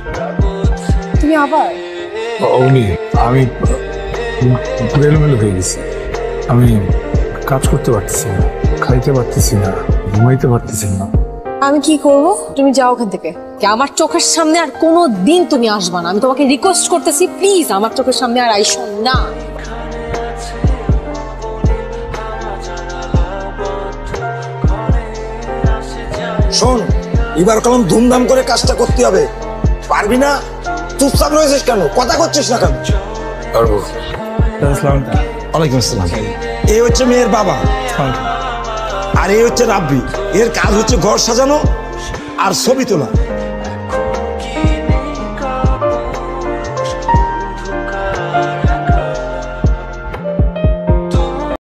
তুমি আবার অগ্নি, আমি এলোমেলো হয়ে গেছি। আমি কাজ করতে পারতেছি না, খাইতে পারতেছি না, ঘুমাইতে পারতেছি না। আমি কি করব? তুমি যাও ওখান থেকে। আমার চোখের সামনে আর কোনো দিন তুমি আসবা না। আমি তোমাকে রিকোয়েস্ট করতেছি, প্লিজ আমার চোখের সামনে আর আইসো না। শোন, এবার কলম ধুমধাম করে কাজটা করতে হবে। পারবি না? চুপচাপ রয়েছিস কেন? কথা করছিস না কেন? পারবো। ওয়ালাইকুম আসসালাম। এই হচ্ছে মেয়ের বাবা, আর এই হচ্ছে রাব্বি। এর কাজ হচ্ছে ঘর সাজানো আর ছবি তোলা।